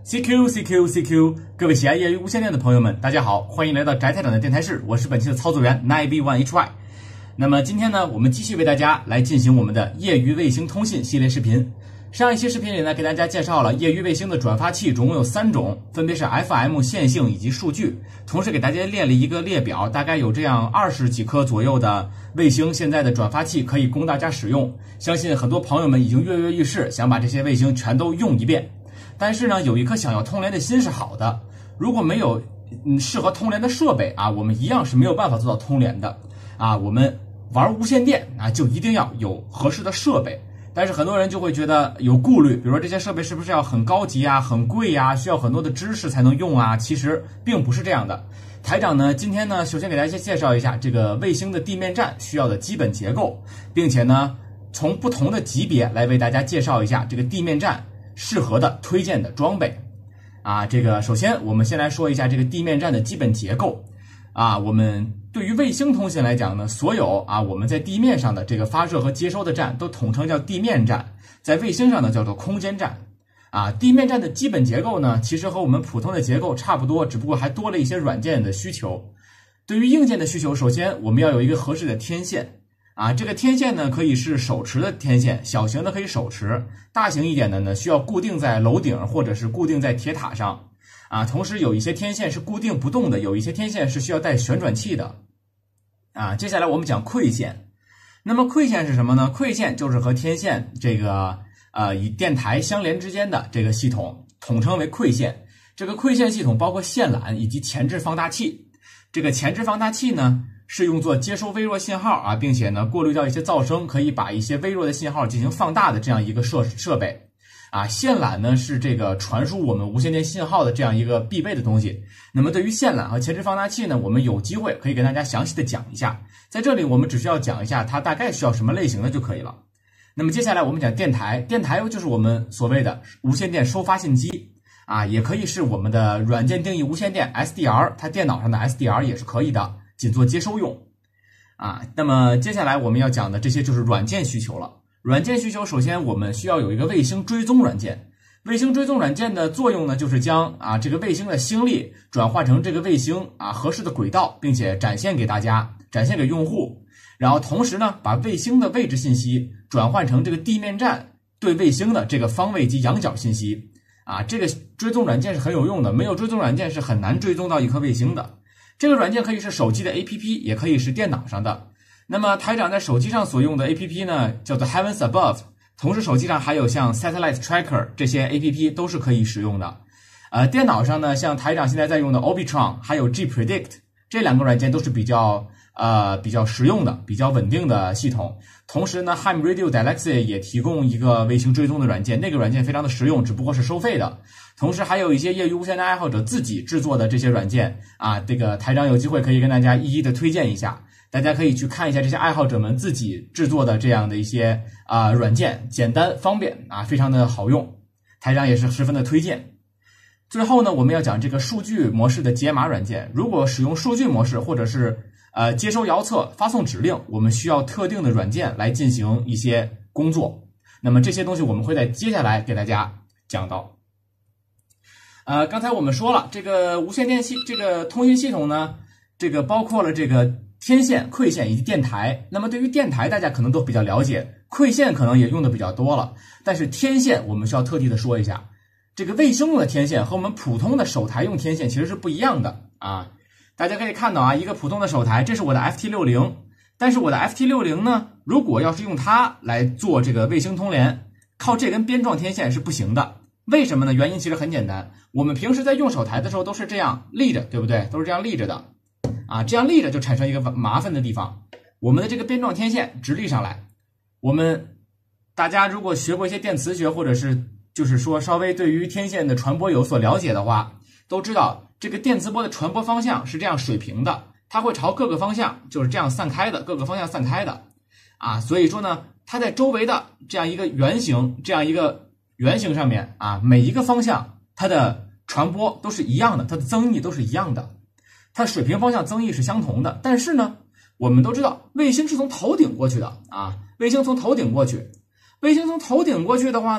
CQ，各位喜爱业余无线电的朋友们，大家好，欢迎来到翟台长的电台室，我是本期的操作员 9V1HY。那么今天呢，我们继续为大家来进行我们的业余卫星通信系列视频。上一期视频里呢，给大家介绍了业余卫星的转发器总共有3种，分别是 FM、线性以及数据。同时给大家列了一个列表，大概有这样20几颗左右的卫星现在的转发器可以供大家使用。相信很多朋友们已经跃跃欲试，想把这些卫星全都用一遍。但是呢，有一颗想要通联的心是好的。如果没有适合通联的设备啊，我们一样是没有办法做到通联的啊。我们玩无线电啊，就一定要有合适的设备。但是很多人就会觉得有顾虑，比如说这些设备是不是要很高级啊、很贵啊，需要很多的知识才能用啊？其实并不是这样的。台长呢，今天呢，首先给大家介绍一下这个卫星的地面站需要的基本结构，并且呢，从不同的级别来为大家介绍一下这个地面站适合的推荐的装备啊。这个首先我们先来说一下这个地面站的基本结构啊。我们对于卫星通信来讲呢，所有啊我们在地面上的这个发射和接收的站都统称叫地面站，在卫星上呢叫做空间站啊。地面站的基本结构呢，其实和我们普通的结构差不多，只不过还多了一些软件的需求。对于硬件的需求，首先我们要有一个合适的天线啊，这个天线呢可以是手持的天线，小型的可以手持，大型一点的呢需要固定在楼顶或者是固定在铁塔上啊。同时有一些天线是固定不动的，有一些天线是需要带旋转器的啊。接下来我们讲馈线。那么馈线是什么呢？馈线就是和天线这个以电台相连之间的这个系统，统称为馈线。这个馈线系统包括线缆以及前置放大器。这个前置放大器呢，是用作接收微弱信号啊，并且呢过滤掉一些噪声，可以把一些微弱的信号进行放大的这样一个设备啊。线缆呢是这个传输我们无线电信号的这样一个必备的东西。那么对于线缆和前置放大器呢，我们有机会可以跟大家详细的讲一下，在这里我们只需要讲一下它大概需要什么类型的就可以了。那么接下来我们讲电台，电台就是我们所谓的无线电收发信机啊，也可以是我们的软件定义无线电 SDR， 它电脑上的 SDR 也是可以的，仅做接收用啊。那么接下来我们要讲的这些就是软件需求了。软件需求，首先我们需要有一个卫星追踪软件。卫星追踪软件的作用呢，就是将这个卫星的星粒转化成这个卫星合适的轨道，并且展现给大家，展现给用户。然后同时呢，把卫星的位置信息转换成这个地面站对卫星的这个方位及仰角信息啊。这个追踪软件是很有用的，没有追踪软件是很难追踪到一颗卫星的。这个软件可以是手机的 APP， 也可以是电脑上的。那么台长在手机上所用的 APP 呢，叫做 Heavens Above， 同时手机上还有像 Satellite Tracker 这些 APP 都是可以使用的。电脑上呢，像台长现在在用的 Orbitron 还有 G-Predict 这2个软件都是比较实用的、比较稳定的系统。同时呢 Ham Radio Galaxy 也提供一个卫星追踪的软件，那个软件非常的实用，只不过是收费的。同时还有一些业余无线电爱好者自己制作的这些软件啊，这个台长有机会可以跟大家一一的推荐一下，大家可以去看一下这些爱好者们自己制作的这样的一些软件，简单方便啊，非常的好用，台长也是十分的推荐。最后呢，我们要讲这个数据模式的解码软件。如果使用数据模式或者是接收遥测、发送指令，我们需要特定的软件来进行一些工作。那么这些东西我们会在接下来给大家讲到。刚才我们说了，这个无线电这个通信系统呢，这个包括了这个天线、馈线以及电台。那么对于电台大家可能都比较了解，馈线可能也用的比较多了，但是天线我们需要特地的说一下。这个卫星用的天线和我们普通的手台用天线其实是不一样的啊。大家可以看到一个普通的手台，这是我的 FT60， 但是我的 FT60 呢，如果要是用它来做这个卫星通联，靠这根边状天线是不行的。为什么呢？原因其实很简单，我们平时在用手台的时候都是这样立着，对不对？都是这样立着的啊，这样立着就产生一个麻烦的地方，我们的这个边状天线直立上来。大家如果学过一些电磁学，或者是就是说稍微对于天线的传播有所了解的话，都知道这个电磁波的传播方向是这样水平的，它会朝各个方向就是这样散开的，各个方向散开的啊。所以说呢，它在周围的这样一个圆形上面每一个方向它的传播都是一样的，它的增益都是一样的，它的水平方向增益是相同的。但是呢，我们都知道卫星是从头顶过去的卫星从头顶过去的话呢，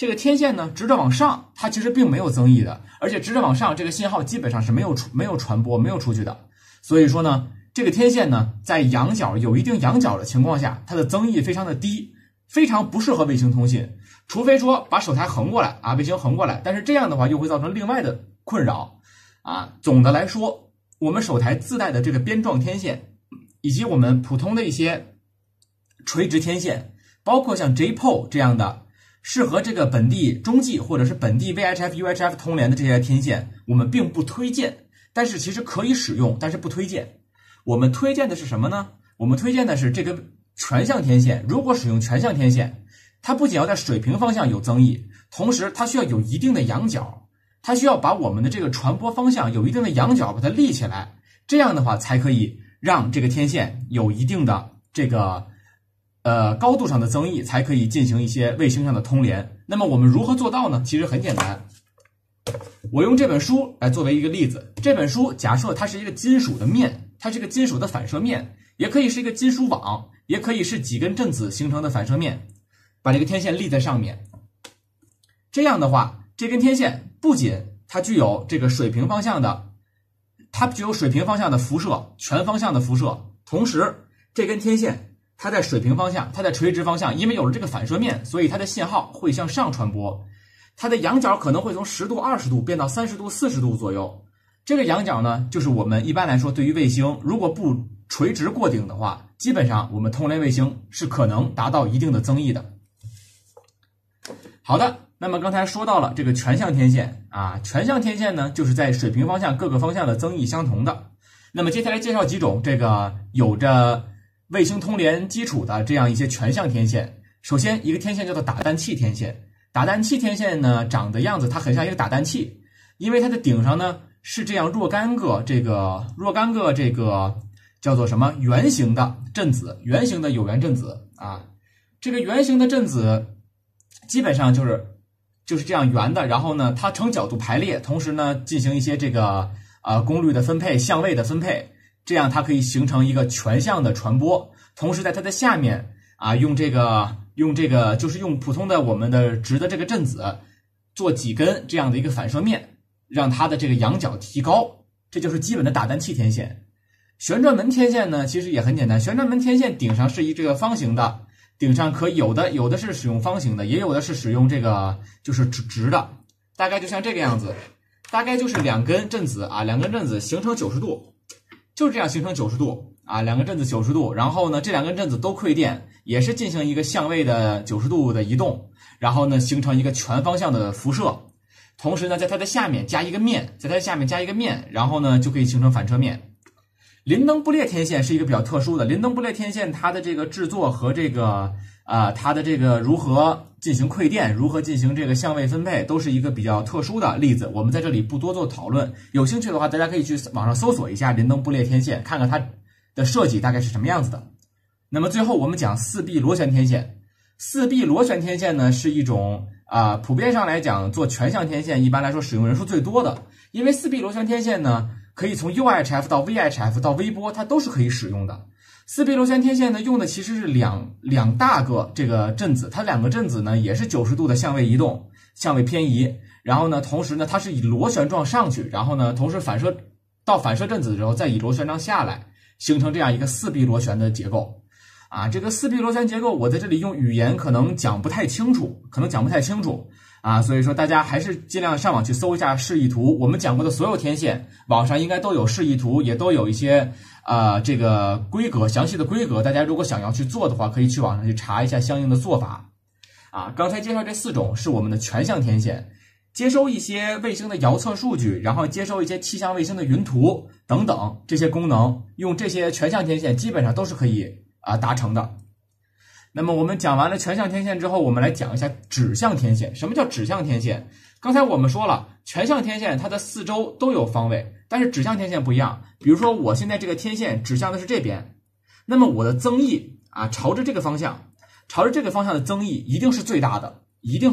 这个天线呢直着往上，它其实并没有增益的，而且直着往上，这个信号基本上是没有传播、没有出去的。所以说呢，这个天线呢在仰角有一定仰角的情况下，它的增益非常的低，非常不适合卫星通信。除非说把手台横过来啊，卫星横过来，但是这样的话又会造成另外的困扰啊。总的来说，我们手台自带的这个边状天线，以及我们普通的一些垂直天线，包括像 JPO 这样的适合这个本地中继或者是本地 VHF、UHF 通联的这些天线，我们并不推荐，但是其实可以使用，但是不推荐。我们推荐的是什么呢？我们推荐的是这个全向天线。如果使用全向天线，它不仅要在水平方向有增益，同时它需要有一定的仰角，它需要把我们的这个传播方向有一定的仰角把它立起来，这样的话才可以让这个天线有一定的这个高度上的增益，才可以进行一些卫星上的通联。那么我们如何做到呢？其实很简单，我用这本书来作为一个例子。这本书假设它是一个金属的面，它是一个金属的反射面，也可以是一个金属网，也可以是几根振子形成的反射面，把这个天线立在上面。这样的话，这根天线不仅它具有这个水平方向的，它具有水平方向的辐射，全方向的辐射，同时这根天线它在水平方向，它在垂直方向，因为有了这个反射面，所以它的信号会向上传播，它的仰角可能会从10度、20度变到30度、40度左右。这个仰角呢，就是我们一般来说对于卫星，如果不垂直过顶的话，基本上我们通联卫星是可能达到一定的增益的。好的，那么刚才说到了这个全向天线啊，全向天线呢，就是在水平方向各个方向的增益相同的。那么接下来介绍几种这个有着卫星通联基础的这样一些全向天线。首先，一个天线叫做打蛋器天线。打蛋器天线呢，长的样子它很像一个打蛋器，因为它的顶上呢是这样若干个这个叫做什么圆形的振子，圆形的有源振子啊。这个圆形的振子基本上就是这样圆的，然后呢它呈角度排列，同时呢进行一些这个功率的分配、相位的分配，这样它可以形成一个全向的传播。同时在它的下面啊，用这个就是用普通的我们的直的这个振子做几根这样的一个反射面，让它的这个仰角提高，这就是基本的打蛋器天线。旋转门天线呢，其实也很简单，旋转门天线顶上是一这个方形的，顶上可以有的是使用方形的，也有的是使用这个就是直的，大概就像这个样子，大概就是两根振子啊，两根振子形成90度，就是这样形成90度啊，两根振子90度，然后呢这两根振子都馈电，也是进行一个相位的90度的移动，然后呢形成一个全方向的辐射，同时呢在它的下面加一个面，然后呢就可以形成反射面。林登布列天线是一个比较特殊的，林登布列天线它的这个制作和这个它的这个如何进行馈电，如何进行这个相位分配，都是一个比较特殊的例子，我们在这里不多做讨论。有兴趣的话，大家可以去网上搜索一下林登布列天线，看看它的设计大概是什么样子的。那么最后我们讲4臂螺旋天线。4臂螺旋天线呢是一种普遍上来讲做全向天线一般来说使用人数最多的，因为4臂螺旋天线呢可以从 UHF 到 VHF 到微波，它都是可以使用的。4臂螺旋天线呢用的其实是两大个这个振子，它两个振子呢也是90度的相位移动、相位偏移，然后呢同时呢它是以螺旋状上去，然后呢同时反射振子之后再以螺旋状下来，形成这样一个4臂螺旋的结构啊。这个4臂螺旋结构我在这里用语言可能讲不太清楚啊，所以说大家还是尽量上网去搜一下示意图。我们讲过的所有天线，网上应该都有示意图，也都有一些这个规格，详细的规格。大家如果想要去做的话，可以去网上去查一下相应的做法。刚才介绍这4种是我们的全向天线，接收一些卫星的遥测数据，然后接收一些气象卫星的云图等等这些功能，用这些全向天线基本上都是可以达成的。那么我们讲完了全向天线之后，我们来讲一下指向天线。什么叫指向天线？刚才我们说了，全向天线它的四周都有方位，但是指向天线不一样。比如说我现在这个天线指向的是这边，那么我的增益朝着这个方向的增益一定是最大的，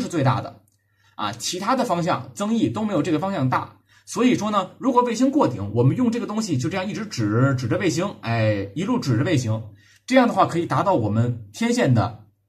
其他的方向增益都没有这个方向大。所以说呢，如果卫星过顶，我们用这个东西就这样一直指着卫星，一路指着卫星，这样的话可以达到我们天线的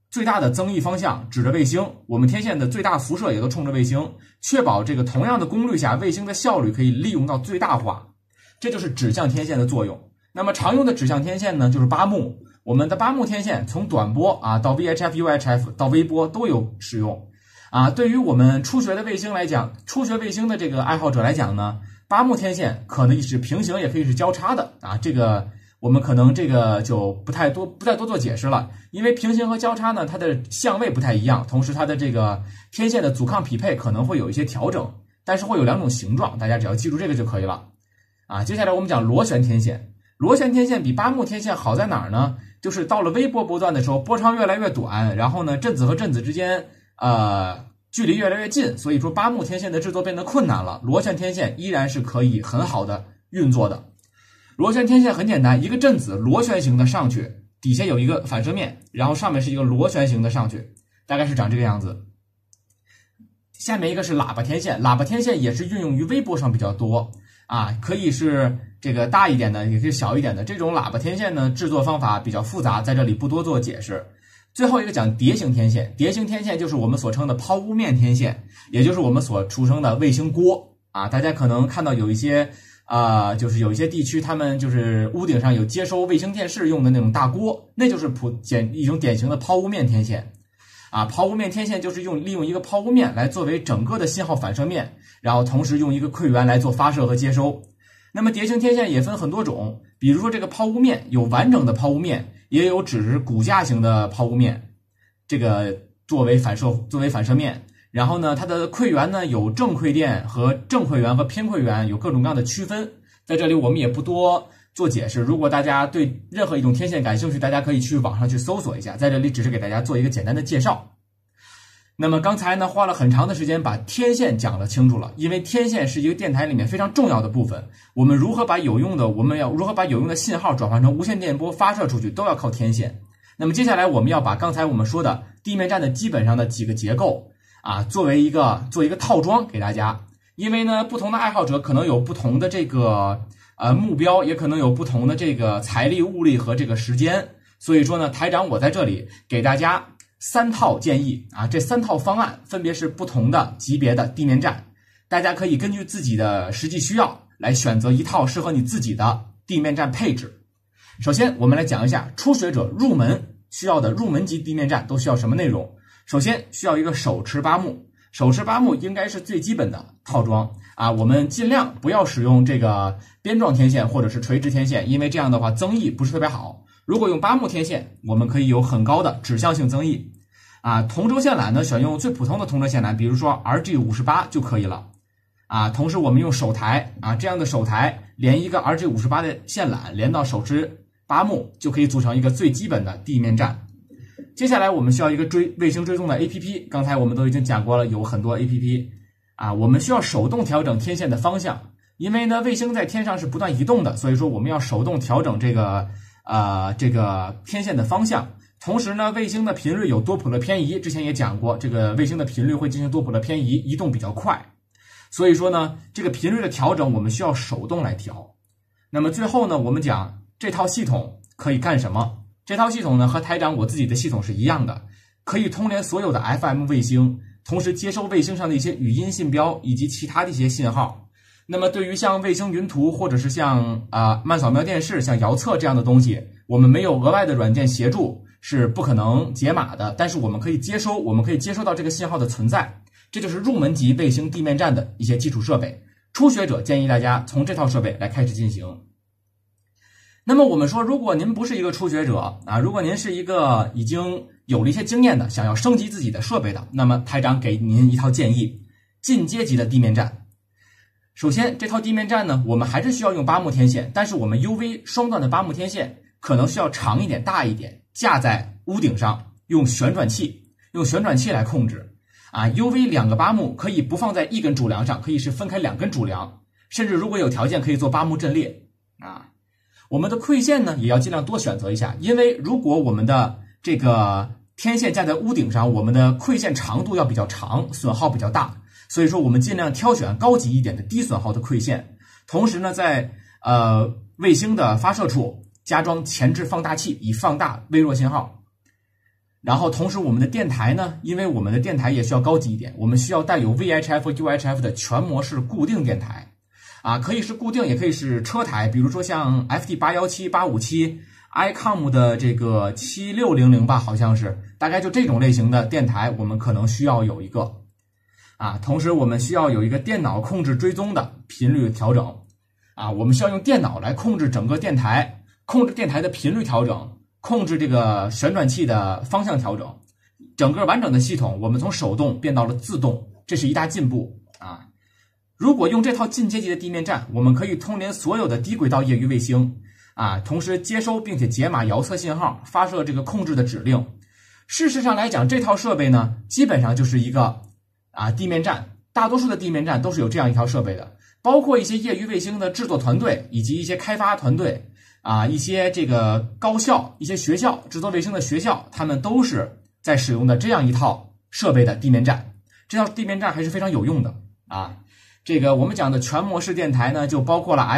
最大的增益方向指着卫星，我们天线的最大辐射也都冲着卫星，确保这个同样的功率下，卫星的效率可以利用到最大化。这就是指向天线的作用。那么常用的指向天线呢，就是8目。我们的8目天线从短波到 VHF、UHF 到微波都有使用。对于我们初学的卫星来讲，初学卫星的这个爱好者来讲呢，8目天线可以是平行，也可以是交叉的这个我们可能这个就不再多做解释了，因为平行和交叉呢，它的相位不太一样，同时它的这个天线的阻抗匹配可能会有一些调整，但是会有2种形状，大家只要记住这个就可以了。接下来我们讲螺旋天线。螺旋天线比8目天线好在哪儿呢？就是到了微波波段的时候，波长越来越短，然后呢，振子和振子之间距离越来越近，所以说8目天线的制作变得困难了。螺旋天线依然是可以很好的运作的。螺旋天线很简单，一个振子螺旋形的上去，底下有一个反射面，然后上面是一个螺旋形的上去，大概是长这个样子。下面一个是喇叭天线，喇叭天线也是运用于微波上比较多可以是这个大一点的，也可以小一点的。这种喇叭天线呢，制作方法比较复杂，在这里不多做解释。最后一个讲碟形天线，碟形天线就是我们所称的抛物面天线，也就是我们所俗称的卫星锅大家可能看到有一些就是有一些地区他们就是屋顶上有接收卫星电视用的那种大锅，那就是一种典型的抛物面天线抛物面天线就是利用一个抛物面来作为整个的信号反射面，然后同时用一个馈源来做发射和接收。那么碟形天线也分很多种，比如说这个抛物面有完整的抛物面，也有只是骨架型的抛物面，这个作为反射面。然后呢，它的馈源呢有正馈电和正馈源和偏馈源，有各种各样的区分。在这里我们也不多做解释，如果大家对任何一种天线感兴趣，大家可以去网上去搜索一下，在这里只是给大家做一个简单的介绍。那么刚才呢花了很长的时间把天线讲了清楚了，因为天线是一个电台里面非常重要的部分，我们要如何把有用的信号转换成无线电波发射出去，都要靠天线。那么接下来我们要把刚才我们说的地面站的基本上的几个结构做一个套装给大家。因为呢不同的爱好者可能有不同的这个目标，也可能有不同的这个财力物力和这个时间，所以说呢台长我在这里给大家3套建议这3套方案分别是不同的级别的地面站，大家可以根据自己的实际需要来选择一套适合你自己的地面站配置。首先我们来讲一下初学者入门需要的入门级地面站都需要什么内容。首先需要一个手持8目，手持8目应该是最基本的套装我们尽量不要使用这个边状天线或者是垂直天线，因为这样的话增益不是特别好。如果用8目天线，我们可以有很高的指向性增益同轴线缆呢，选用最普通的同轴线缆，比如说 RG58 就可以了同时我们用手台这样的手台连一个 RG58 的线缆连到手持8目，就可以组成一个最基本的地面站。接下来我们需要一个卫星追踪的 APP， 刚才我们都已经讲过了，有很多 APP我们需要手动调整天线的方向，因为呢卫星在天上是不断移动的，所以说我们要手动调整这个天线的方向。同时呢卫星的频率有多普勒偏移，之前也讲过，这个卫星的频率会进行多普勒偏移，移动比较快，所以说呢这个频率的调整我们需要手动来调。那么最后呢我们讲这套系统可以干什么。这套系统呢和台长我自己的系统是一样的，可以通联所有的 FM 卫星，同时接收卫星上的一些语音信标以及其他的一些信号。那么对于像卫星云图或者是像慢扫描电视、像遥测这样的东西，我们没有额外的软件协助是不可能解码的，但是我们可以接收到这个信号的存在。这就是入门级卫星地面站的一些基础设备，初学者建议大家从这套设备来开始进行。那么我们说，如果您不是一个初学者如果您是一个已经有了一些经验的，想要升级自己的设备的，那么台长给您一套建议：进阶级的地面站。首先这套地面站呢，我们还是需要用8目天线，但是我们 UV 双段的8目天线可能需要长一点、大一点，架在屋顶上，用旋转器来控制UV 2个8目可以不放在一根主梁上，可以是分开2根主梁，甚至如果有条件可以做8目阵列我们的馈线呢也要尽量多选择一下，因为如果我们的这个天线架在屋顶上，我们的馈线长度要比较长，损耗比较大，所以说我们尽量挑选高级一点的低损耗的馈线。同时呢在卫星的发射处加装前置放大器，以放大微弱信号。 然后同时我们的电台呢，因为我们的电台也需要高级一点，我们需要带有 VHF 和 UHF 的全模式固定电台可以是固定，也可以是车台，比如说像 FT817、857、ICOM 的这个7600吧，好像是，大概就这种类型的电台，我们可能需要有一个同时我们需要有一个电脑控制追踪的频率调整我们需要用电脑来控制整个电台，控制电台的频率调整，控制这个旋转器的方向调整，整个完整的系统我们从手动变到了自动，这是一大进步如果用这套近阶级的地面站，我们可以通联所有的低轨道业余卫星同时接收并且解码遥测信号，发射这个控制的指令。事实上来讲，这套设备呢，基本上就是一个地面站，大多数的地面站都是有这样一套设备的，包括一些业余卫星的制作团队以及一些开发团队一些这个高校、一些学校制作卫星的学校，他们都是在使用的这样一套设备的地面站。这套地面站还是非常有用的这个我们讲的全模式电台呢，就包括了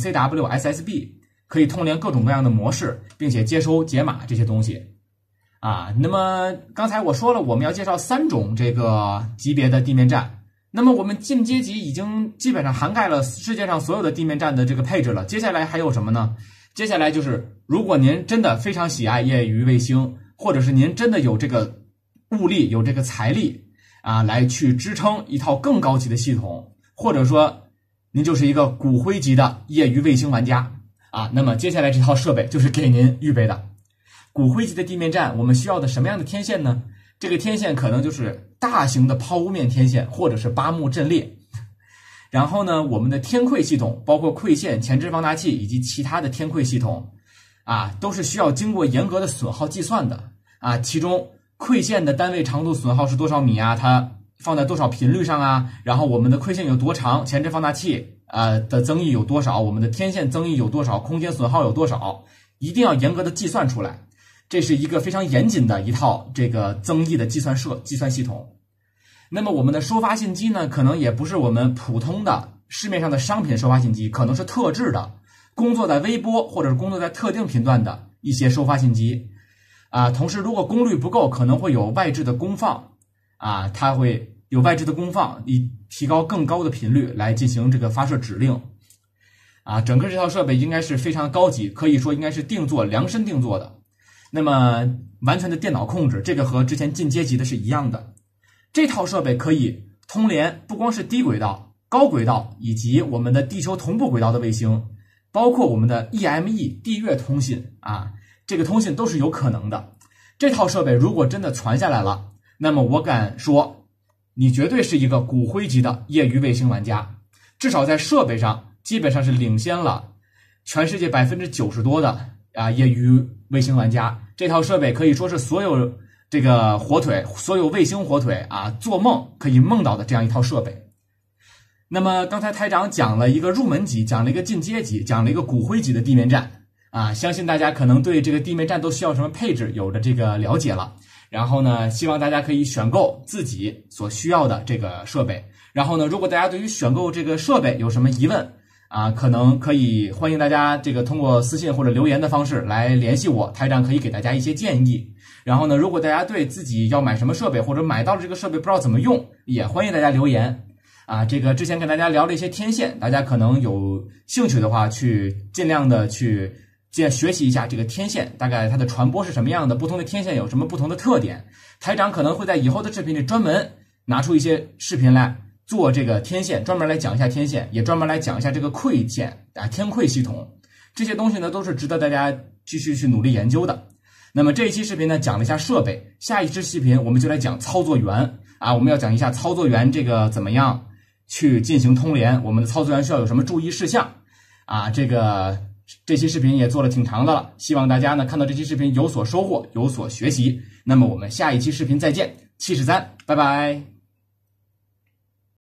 FM、CW、SSB， 可以通联各种各样的模式，并且接收解码这些东西那么刚才我说了，我们要介绍3种这个级别的地面站。那么我们近阶级已经基本上涵盖了世界上所有的地面站的这个配置了，接下来还有什么呢？接下来就是，如果您真的非常喜爱业余卫星，或者是您真的有这个物力、有这个财力来去支撑一套更高级的系统，或者说您就是一个骨灰级的业余卫星玩家那么接下来这套设备就是给您预备的。骨灰级的地面站，我们需要的什么样的天线呢？这个天线可能就是大型的抛物面天线，或者是8目阵列。然后呢，我们的天馈系统，包括馈线、前置放大器以及其他的天馈系统都是需要经过严格的损耗计算的其中馈线的单位长度损耗是多少米它放在多少频率上然后我们的馈线有多长，前置放大器的增益有多少，我们的天线增益有多少，空间损耗有多少，一定要严格的计算出来。这是一个非常严谨的一套这个增益的计算系统。那么我们的收发信机呢，可能也不是我们普通的市面上的商品收发信机，可能是特制的，工作在微波或者是工作在特定频段的一些收发信机同时如果功率不够，可能会有外置的功放它会有外置的功放，以提高更高的频率来进行这个发射指令整个这套设备应该是非常高级，可以说应该是量身定做的。那么完全的电脑控制，这个和之前近阶级的是一样的。这套设备可以通联不光是低轨道、高轨道以及我们的地球同步轨道的卫星，包括我们的 EME 地月通信这个通信都是有可能的。这套设备如果真的传下来了，那么我敢说你绝对是一个骨灰级的业余卫星玩家，至少在设备上基本上是领先了全世界90%多的业余卫星玩家。这套设备可以说是所有这个火腿，所有卫星火腿做梦可以梦到的这样一套设备。那么刚才台长讲了一个入门级，讲了一个进阶级，讲了一个骨灰级的地面站相信大家可能对这个地面站都需要什么配置有了这个了解了。然后呢，希望大家可以选购自己所需要的这个设备。然后呢，如果大家对于选购这个设备有什么疑问可能可以欢迎大家这个通过私信或者留言的方式来联系我，台长可以给大家一些建议。然后呢，如果大家对自己要买什么设备或者买到了这个设备不知道怎么用，也欢迎大家留言这个之前跟大家聊了一些天线，大家可能有兴趣的话去尽量的去学习一下这个天线，大概它的传播是什么样的，不同的天线有什么不同的特点。台长可能会在以后的视频里专门拿出一些视频来做这个天线，专门来讲一下天线，也专门来讲一下这个馈线天馈系统。这些东西呢都是值得大家继续去努力研究的。那么这一期视频呢讲了一下设备，下一期视频我们就来讲操作员我们要讲一下操作员这个怎么样去进行通联，我们的操作员需要有什么注意事项这期视频也做了挺长的了，希望大家呢看到这期视频有所收获，有所学习。那么我们下一期视频再见，73，拜拜。